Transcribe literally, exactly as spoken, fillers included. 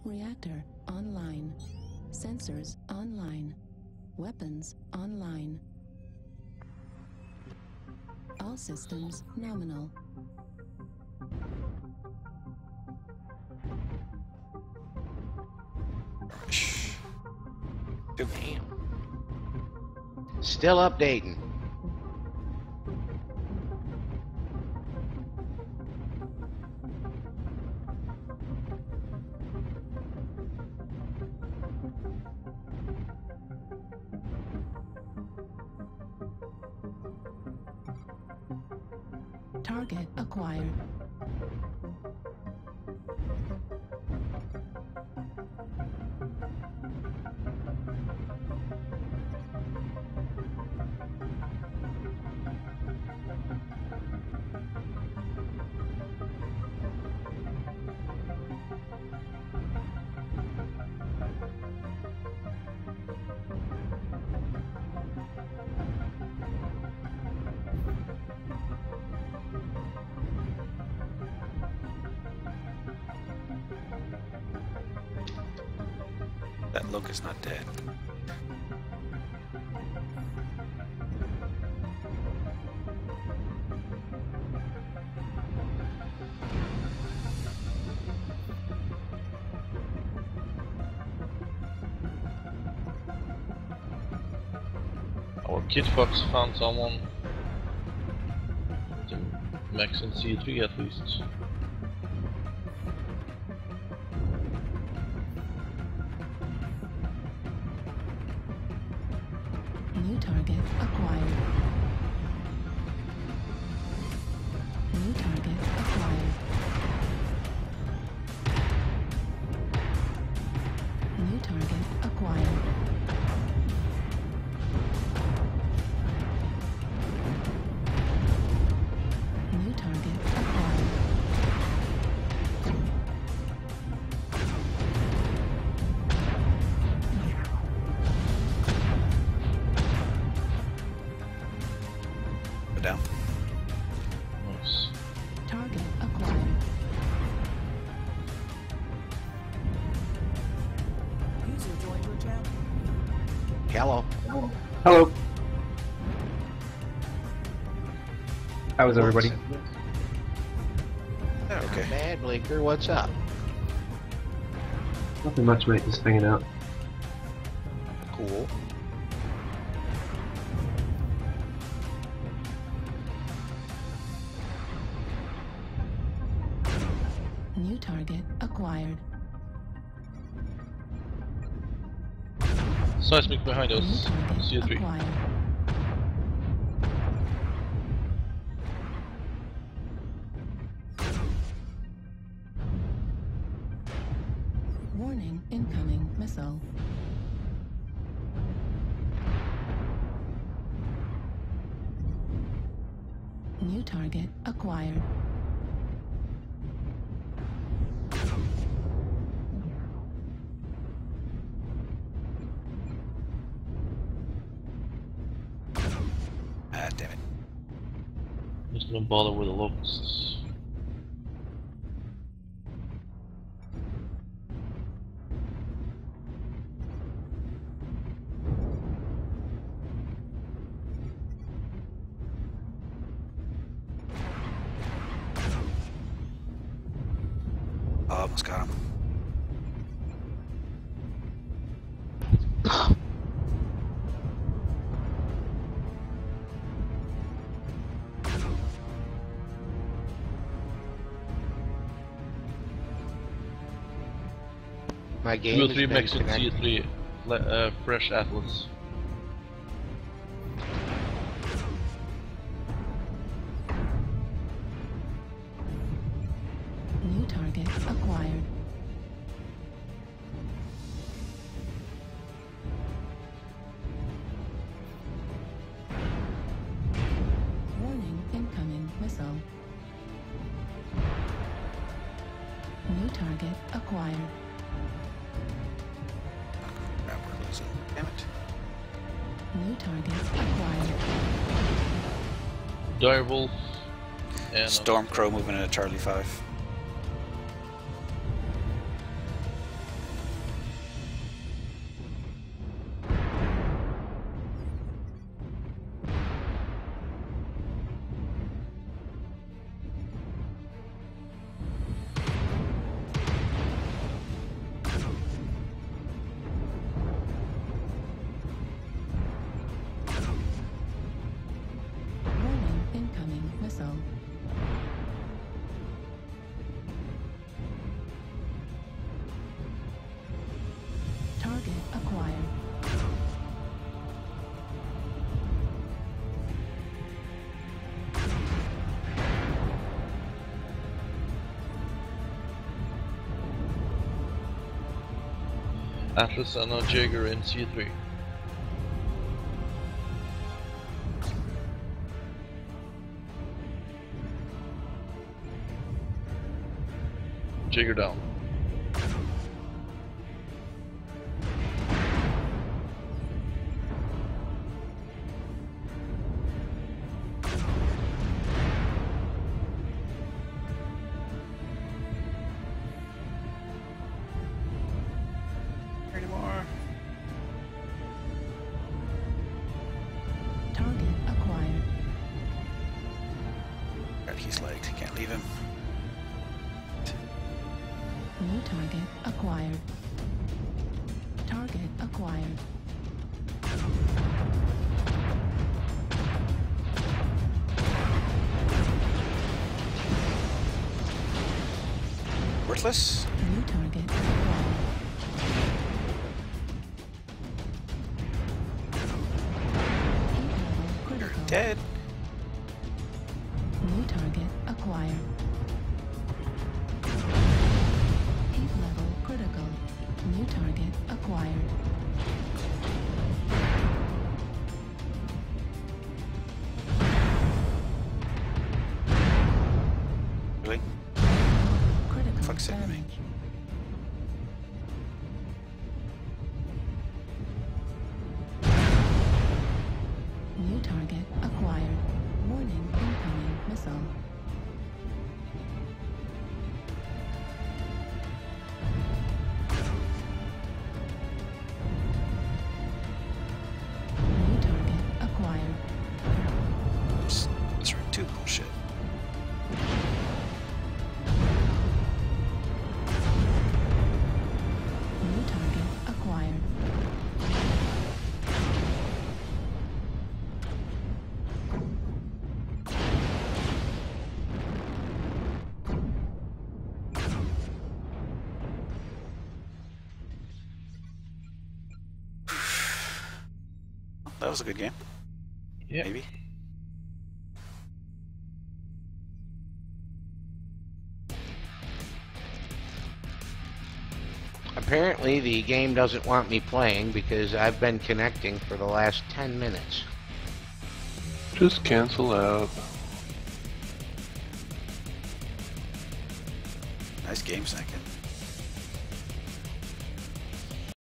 Reactor online. Sensors online. Weapons online. All systems nominal. Damn. Still updating. Target acquired. That locust not dead. Our Kid Fox found someone to max in C three at least. New target acquired. New target acquired. New target acquired. New target acquired. Go down. Nice. Target acquired. User joined your channel. Hello. Hello. How is everybody? Yeah, okay. Bad Blinker, what's up? Nothing much, mate. Just hanging out. Cool. New target acquired. Seismic behind New us. target C three. acquired. Warning, incoming missile. New target acquired. Ah, damn it. Just gonna bother with the locusts. Oh, almost got him. My game Two or has three been max in C connected. three. Le uh, fresh Atlas. New target acquired. Warning, incoming missile. New target acquired. Now we're losing. Damn it. New target acquired. Direwolf and Stormcrow moving into Charlie five. Atlas and a Jaeger in C three. Jaeger down. Anymore. Target acquired. God, he's legged. Can't leave him. New target acquired. Target acquired. Worthless. New target acquired. Heat level You're critical. dead. New target acquired. Heat level critical. New target acquired. Really? Critical Fuck's sake, damage. me. New target acquired. Warning incoming missile. New target acquired. That's that's right. Two bullshit. New target acquired. That was a good game. Yeah. Maybe. Apparently the game doesn't want me playing because I've been connecting for the last ten minutes. Just cancel out. Nice game, second.